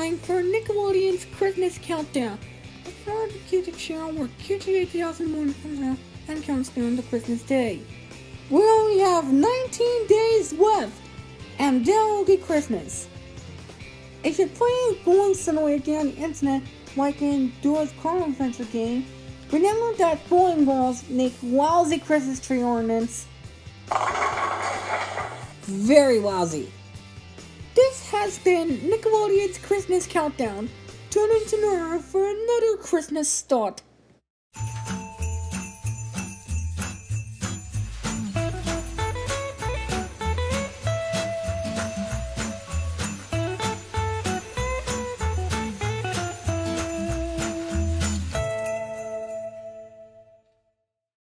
time for Nickelodeon's Christmas Countdown. A proud music channel where kids of 2001 comes out and counts down to Christmas Day. We only have 19 days left, and then will be Christmas. If you're playing boring scenario on the internet, like in Dora's Car Adventure game, remember that bowling balls make lousy Christmas tree ornaments. Very lousy. This has been Nickelodeon's Christmas Countdown. Tune in tomorrow for another Christmas start.